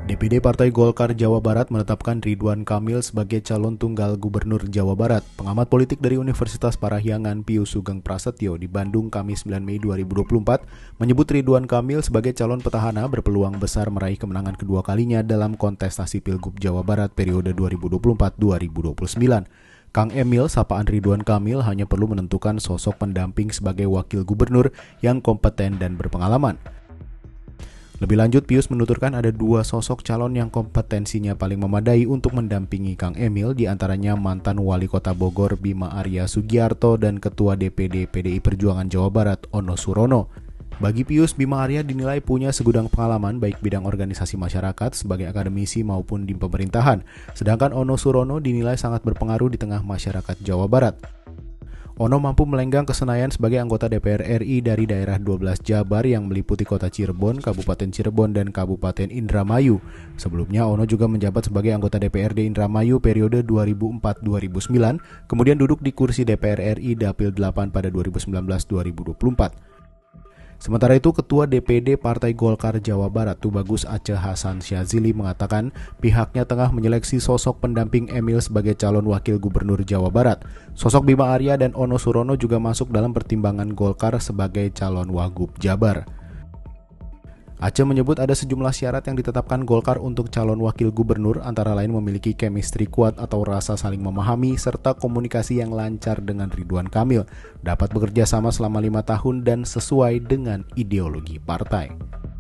DPD Partai Golkar Jawa Barat menetapkan Ridwan Kamil sebagai calon tunggal gubernur Jawa Barat. Pengamat politik dari Universitas Parahyangan Pius Sugeng Prasetyo di Bandung Kamis 9 Mei 2024 menyebut Ridwan Kamil sebagai calon petahana berpeluang besar meraih kemenangan kedua kalinya dalam kontestasi Pilgub Jawa Barat periode 2024-2029. Kang Emil, sapaan Ridwan Kamil, hanya perlu menentukan sosok pendamping sebagai wakil gubernur yang kompeten dan berpengalaman. Lebih lanjut, Pius menuturkan ada dua sosok calon yang kompetensinya paling memadai untuk mendampingi Kang Emil, diantaranya mantan Wali Kota Bogor Bima Arya Sugiarto dan Ketua DPD PDI Perjuangan Jawa Barat Ono Surono. Bagi Pius, Bima Arya dinilai punya segudang pengalaman baik bidang organisasi masyarakat sebagai akademisi maupun di pemerintahan, sedangkan Ono Surono dinilai sangat berpengaruh di tengah masyarakat Jawa Barat. Ono mampu melenggang ke Senayan sebagai anggota DPR RI dari daerah 12 Jabar yang meliputi kota Cirebon, Kabupaten Cirebon, dan Kabupaten Indramayu. Sebelumnya, Ono juga menjabat sebagai anggota DPRD Indramayu periode 2004-2009, kemudian duduk di kursi DPR RI Dapil 8 pada 2019-2024. Sementara itu, Ketua DPD Partai Golkar Jawa Barat Tubagus Aceh Hasan Syazili mengatakan pihaknya tengah menyeleksi sosok pendamping Emil sebagai calon wakil gubernur Jawa Barat. Sosok Bima Arya dan Ono Surono juga masuk dalam pertimbangan Golkar sebagai calon wagub Jabar. Aceh menyebut ada sejumlah syarat yang ditetapkan Golkar untuk calon wakil gubernur, antara lain memiliki chemistry kuat atau rasa saling memahami, serta komunikasi yang lancar dengan Ridwan Kamil, dapat bekerja sama selama 5 tahun dan sesuai dengan ideologi partai.